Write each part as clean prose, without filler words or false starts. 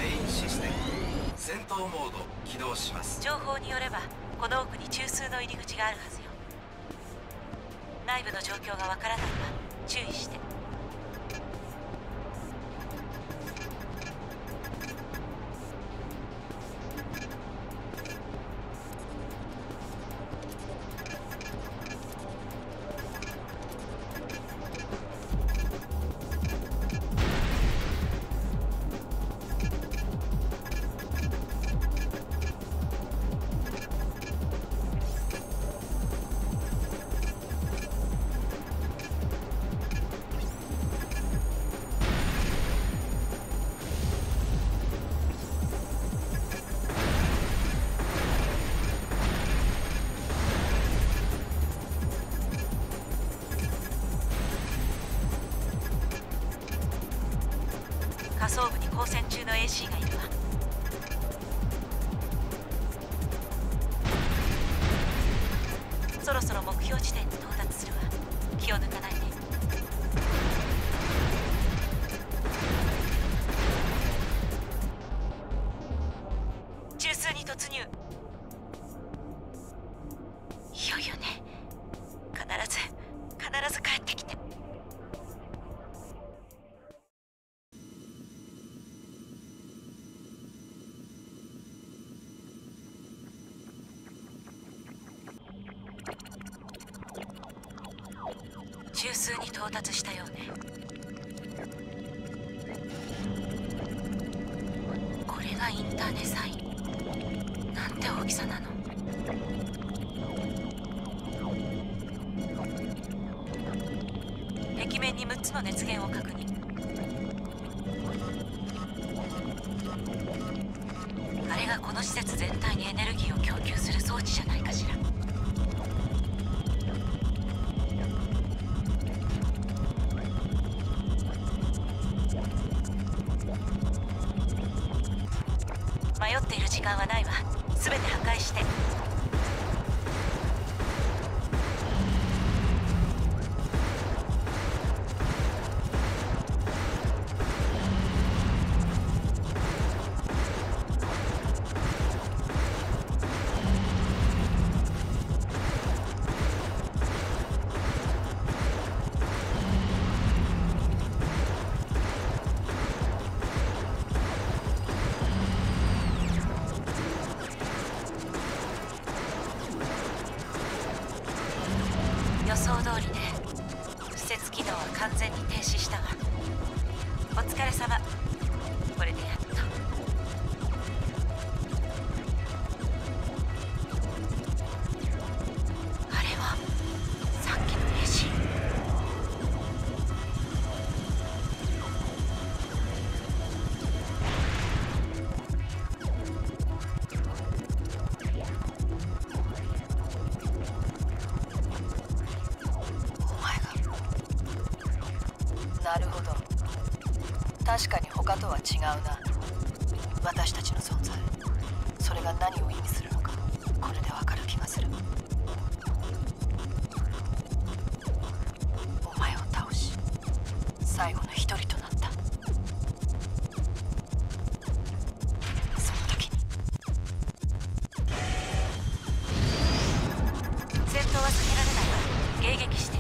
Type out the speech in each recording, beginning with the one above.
インシステム戦闘モード起動します。 情報によればこの奥に中枢の入り口があるはずよ。内部の状況がわからないわ。注意して。下層部に交戦中の AC がいるわ。そろそろ目標地点に到達するわ。気を抜かないで。中枢に突入。いよいよね。必ず帰ってきて。中枢に到達したようね。これがインターネサイン。なんて大きさなの。壁面に6つの熱源を確認。あれがこの施設全体にエネルギーを供給する装置じゃないかしら。迷っている時間はないわ。全て破壊して。予想通りね。施設機能は完全に停止したわ。お疲れ様。これでやっと。あれはさっきのレジ。 なるほど。確かに他とは違うな。私たちの存在、それが何を意味するのか、これでわかる気がする。お前を倒し、最後の一人となった。その時に戦闘は避けられないわ。迎撃して。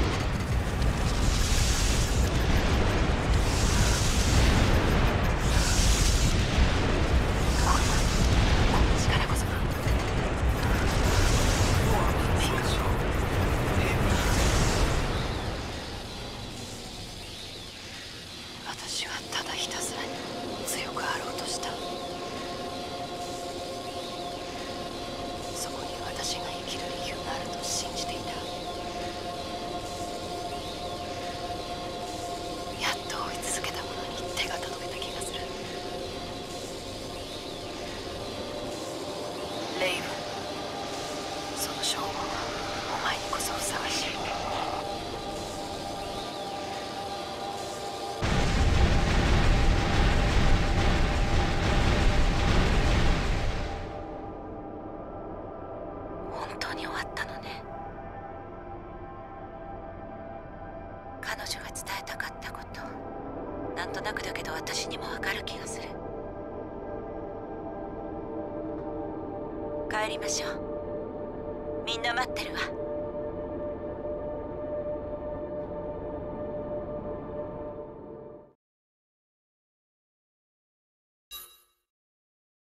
私はただひたすらに強くあろうとした。そこに私が生きる理由があると信じていた。やっと追い続けたものに手が届けた気がする。レイブン、その称号はお前にこそふさわしい。 本当に終わったのね。彼女が伝えたかったこと、なんとなくだけど私にもわかる気がする。 帰りましょう。みんな待ってるわ。